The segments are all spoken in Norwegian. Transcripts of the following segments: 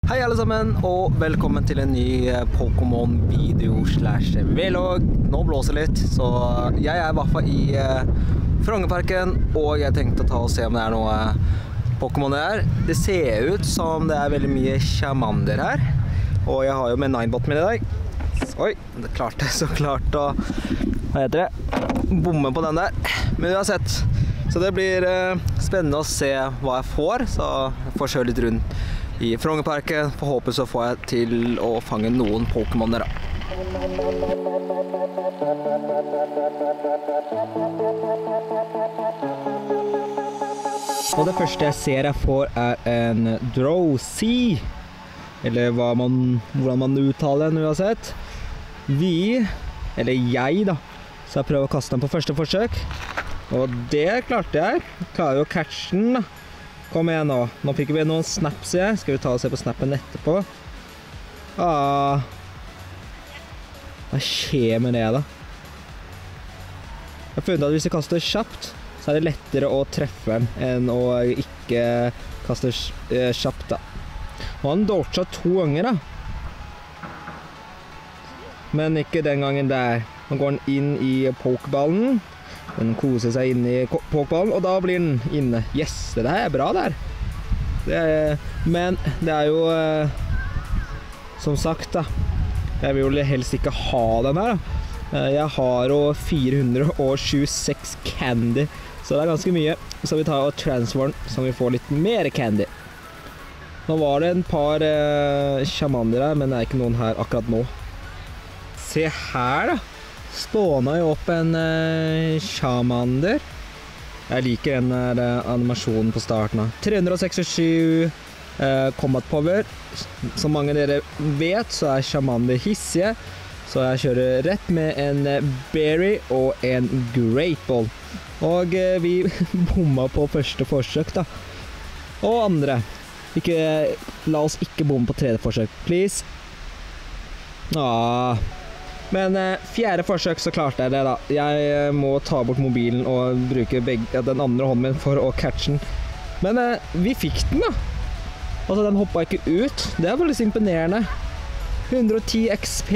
Hei alle sammen, og velkommen til en ny Pokémon-video/vlogg. Nå blåser litt, så jeg er i hvert fall i Frognerparken, og jeg tenkte å ta og se om det er noe Pokémon her. Det ser ut som det er veldig mye Charmander her, og jeg har jo med Ninebot min i dag. Oi, det klarte jeg så klart å, hva heter det, bomme på den der. Men uansett, så det blir spennende å se hva jeg får, så jeg får kjøre litt rundt i Frognerparken. Forhåpentlig så får jeg til å fange noen Pokémoner da. Og det første jeg ser jeg får er en Drowzee, eller hvordan man uttaler den uansett. Eller jeg da, så jeg prøver å kaste den på første forsøk, og det klarte jeg. Klarer jo å catche den da. Kom igjen nå. Nå fikk vi noen snaps igjen. Skal vi ta og se på snappen etterpå? Hva skjer med det da? Jeg har funnet at hvis jeg kaster kjapt, så er det lettere å treffe den enn å ikke kaste kjapt da. Og han dodget 2 ganger da. Men ikke den gangen der. Nå går den inn i pokeballen. Den koser seg inne i pokeballen, og da blir den inne. Yes, det der er bra der. Men det er jo, som sagt da, jeg vil jo helst ikke ha den her da. Jeg har jo 426 candy, så det er ganske mye. Så vi tar og transfer den, så vi får litt mer candy. Nå var det en par Charmander her, men det er ikke noen her akkurat nå. Se her da. Spåna jo opp en Charmander. Jeg liker den animasjonen på starten av 367 combat power. Som mange av dere vet, så er Charmander hissige, så jeg kjører rett med en Berry og en Great Ball. Og vi bomma på første forsøk da. Og andre. La oss ikke bomme på tredje forsøk, please. Men fjerde forsøk så klarte jeg det da. Jeg må ta bort mobilen og bruke den andre hånden min for å catche den. Men vi fikk den da. Altså den hoppet ikke ut. Det er veldig imponerende. 110 XP.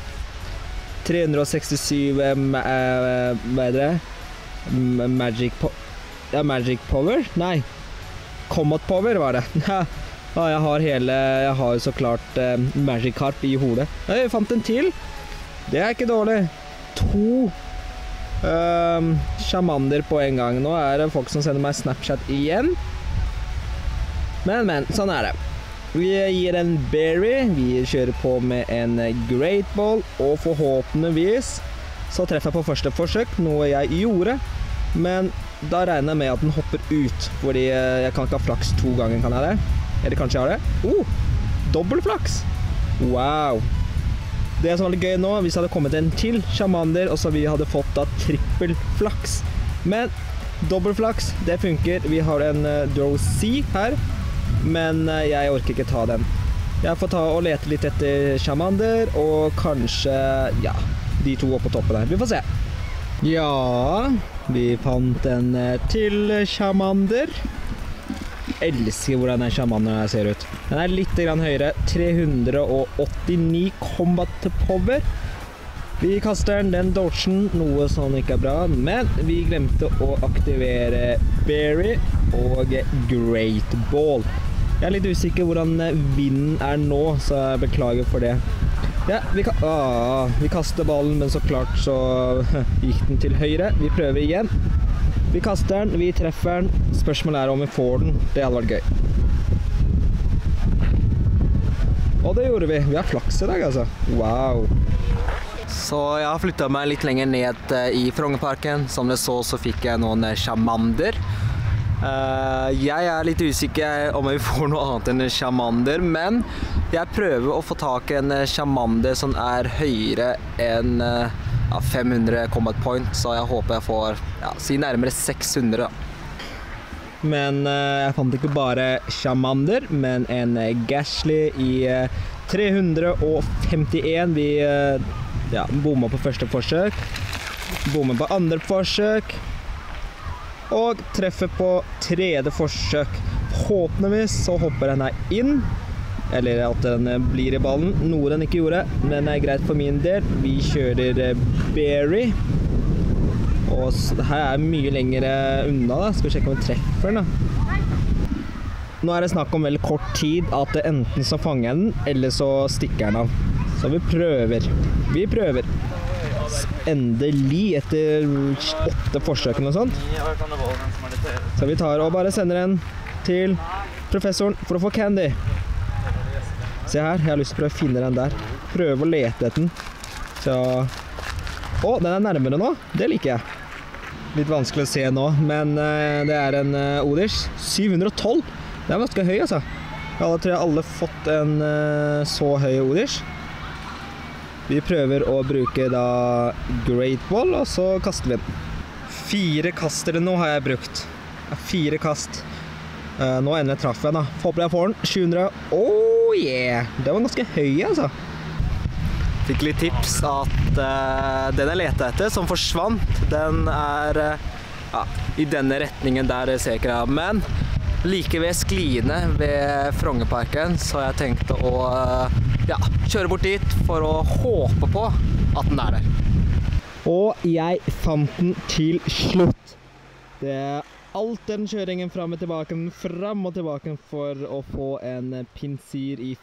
367 Magic Power? Nei. Combat Power var det. Ja, jeg har så klart Magic Carp i hodet. Jeg fant en til. Det er ikke dårlig. 2 Charmander på en gang. Nå er det folk som sender meg Snapchat igjen. Men, sånn er det. Vi gir en Berry. Vi kjører på med en Great Ball. Og forhåpentligvis så treffer jeg på første forsøk, noe jeg gjorde. Men da regner jeg med at den hopper ut. Fordi jeg kan ikke ha flaks 2 ganger, kan jeg det? Eller kanskje jeg har det? Dobbeltflaks! Wow! Det som var litt gøy nå, hvis det hadde kommet en til Charmander, og så vi hadde fått da trippelflaks. Men dobbeltflaks, det funker. Vi har en Drowzee her, men jeg orker ikke ta den. Jeg får ta og lete litt etter Charmander, og kanskje, ja, de 2 oppe på toppen her. Vi får se. Ja, vi fant en til Charmander. Elsker hvordan den Charmander ser ut. Den er litt grann høyere, 389 combat power. Vi kaster den dodgen, noe som ikke er bra, men vi glemte å aktivere Berry og Great Ball. Jeg er litt usikker hvordan vinden er nå, så jeg beklager for det. Ja, vi kaster ballen, men så klart så gikk den til høyre. Vi prøver igjen. Vi kaster den, vi treffer den. Spørsmålet er om vi får den. Det hadde vært gøy. Og det gjorde vi. Vi har flaks i dag, altså. Wow. Så jeg har flyttet meg litt lenger ned i Frognerparken. Som dere så fikk jeg noen Charmander. Jeg er litt usikker om jeg får noe annet enn Charmander, men jeg prøver å få tak i en Charmander som er høyere enn 500 combat point, så jeg håper jeg får si nærmere 600 da. Men jeg fant ikke bare Charmander, men en Gastly i 351. Vi bommet på første forsøk, bommet på andre forsøk, og treffer på tredje forsøk. Forhåpentligvis så hopper den her inn. eller at den blir i ballen. Noe den ikke gjorde, men det er greit for min del. Vi kjører Berry. Og det her er mye lenger unna da. Skal vi sjekke om vi treffer den da. Nå er det snakk om veldig kort tid at det enten så fanger den, eller så stikker den av. Så vi prøver. Endelig etter 8 forsøk og sånt. Så vi tar og bare sender den til professoren for å få candy. Se her, jeg har lyst til å prøve å finne den der. Prøve å lete etter den. Så... Å, den er nærmere nå. Det liker jeg. Litt vanskelig å se nå, men det er en Odish. 712. Det er ganske høy, altså. Jeg tror jeg alle fått en så høy Odish. Vi prøver å bruke da Great Ball, og så kaster vi den. 4 kaster nå har jeg brukt. 4 kast. Nå endelig traff jeg da. Håper jeg får den. 700. Oh yeah! Det var ganske høy, altså. Fikk litt tips at den jeg leter etter, som forsvant, den er i denne retningen der det ser ikke jeg. Men like ved skliene ved Frognerparken, så har jeg tenkt å kjøre bort dit for å håpe på at den er der. Og jeg fant den til slutt. Det er alt den kjøringen fram og tilbake for å få en Pinsir i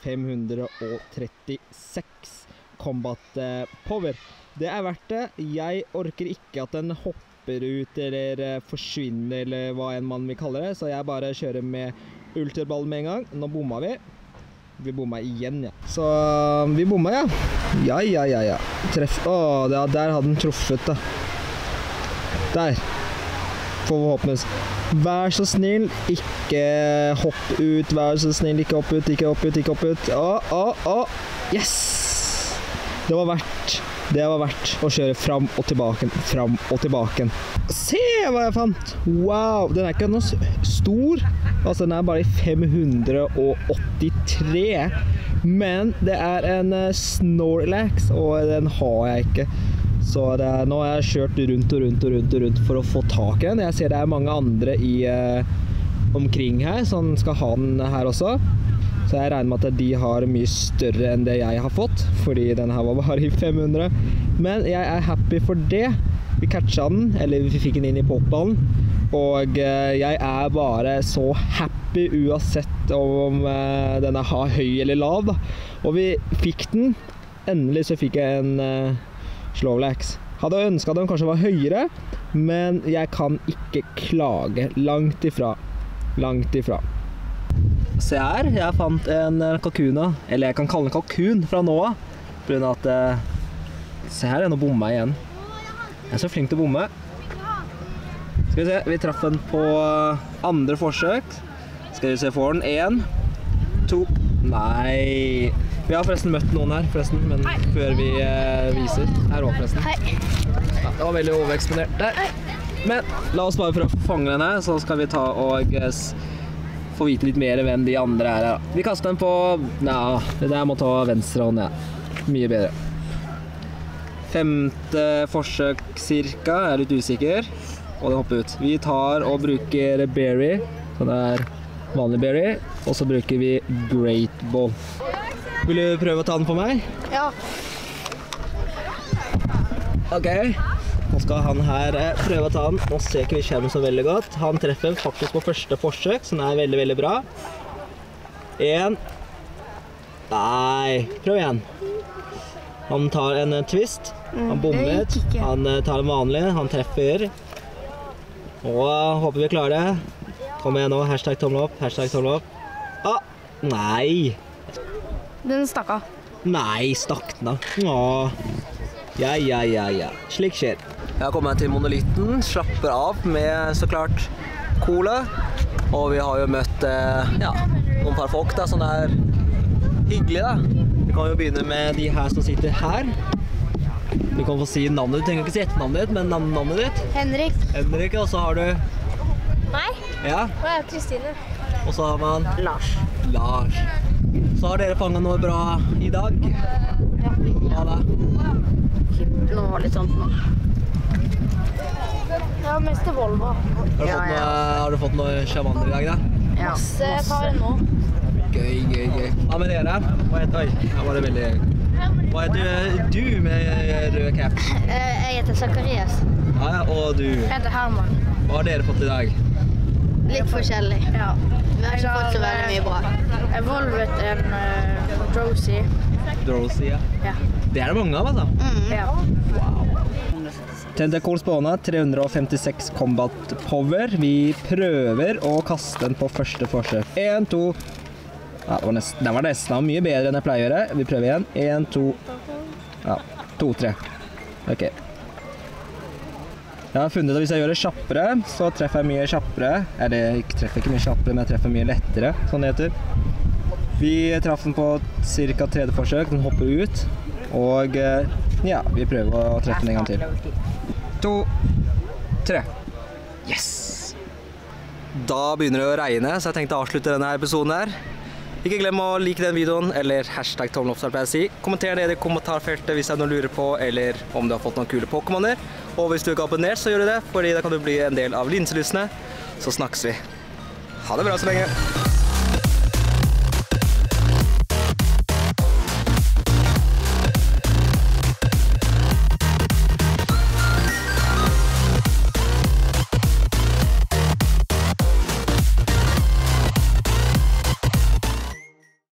536 Combat Power. Det er verdt det. Jeg orker ikke at den hopper ut eller forsvinner, eller hva en mann vil kalle det, så jeg bare kjører med ultraball med en gang. Nå bomma vi. Vi bomma igjen, ja. Så vi bomma, ja. Ja. Treff. Åh, der hadde den truffet, da. Der. Forhåpentligvis. Vær så snill, ikke hopp ut. Vær så snill, ikke hopp ut. Yes! Det var verdt å kjøre fram og tilbake. Se hva jeg fant! Wow, den er ikke noe stor. Altså, den er bare 583. Men det er en Snorlax, og den har jeg ikke. Så nå har jeg kjørt rundt for å få tak i den. Jeg ser det er mange andre omkring her som skal ha den her også. Så jeg regner med at de har mye større enn det jeg har fått, fordi den her var bare i 500. Men jeg er happy for det. Vi catcha den, eller vi fikk den inn i popballen. Og jeg er bare så happy uansett om den er høy eller lav, da. Og vi fikk den. Endelig så fikk jeg en Snorlax. Hadde ønsket at den kanskje var høyere, men jeg kan ikke klage. Langt ifra. Se her, jeg fant en kalkuna, eller jeg kan kalle den kalkun fra nå av, på grunn av at, se her, nå bommer jeg igjen. Jeg er så flink til å bomme. Skal vi se, vi traff den på andre forsøk. Skal vi se, får den 1, 2, nei. Vi har forresten møtt noen her, men før vi viser. Her også forresten. Hei. Ja, det var veldig overeksponert der. Men la oss bare prøve å fange den her, så skal vi ta og få vite litt mer hvem de andre er. Vi kaster den på, det der må ta venstre hånd, ja. Mye bedre. 5. forsøk cirka, jeg er litt usikker, og den hopper ut. Vi tar og bruker Berry, så det er vanlig Berry, og så bruker vi Great Ball. Vil du prøve å ta den på meg? Ja. Ok. Nå skal han her prøve å ta den. Nå ser ikke vi skjermen så veldig godt. Han treffer faktisk på første forsøk, som er veldig, veldig bra. 1. Nei, prøv igjen. Han tar en twist. Han bommet. Han tar en vanlig. Han treffer. Og håper vi klarer det. Kom igjen nå. Hashtag tommel opp. Nei. Den stakk av. Nei, stakk den av. Ja. Slik skjer. Jeg har kommet til monolitten, slapper av med så klart cola. Og vi har jo møtt noen par folk da, som er hyggelige da. Vi kan jo begynne med de her som sitter her. Du kan få si navnet, du trenger ikke si etternavnet ditt, men navnet ditt. Henrik. Henrik, og så har du... Meg? Ja. Og jeg er Kristine. Og så har man... Lars. Så har dere fanget noe bra i dag? Ja. Hva da? Noe litt sånt nå. Ja, mest til Volvo. Har du fått noe sjamander i dag da? Ja, masse par nå. Gøy. Hva med dere? Oi, her var det veldig... Hva heter du med rød cap? Jeg heter Zacharias. Ja, og du? Jeg heter Herman. Hva har dere fått i dag? Litt forskjellig. Ja. Vi har ikke fått så veldig mye bra. Jeg volvet en Drowsy. Drowsy, ja. Ja. Det er det mange av, altså. Ja. Tentacle spawna 356 combat power. Vi prøver å kaste den på første forsøk. 1, 2. Ja, den var nesten mye bedre enn jeg pleier å gjøre. Vi prøver igjen. 1, 2. Ja, 2, 3. Ok. Jeg har funnet at hvis jeg gjør det kjappere, så treffer jeg mye kjappere. Eller ikke treffer ikke mye kjappere, men jeg treffer mye lettere, sånn det heter. Vi traff den på ca. tredje forsøk. Den hopper ut. Og ja, vi prøver å treffe den en gang til. 2, 3. Yes! Da begynner det å regne, så jeg tenkte å avslutte denne episoden her. Ikke glem å like den videoen, eller hashtag tommeloppstart, pleier jeg å si. Kommenter det i kommentarfeltet hvis det er noe lurer på, eller om du har fått noen kule Pokémoner. Og hvis du ikke har abonnert, så gjør du det, fordi da kan du bli en del av Linselystne. Så snakkes vi. Ha det bra så lenge!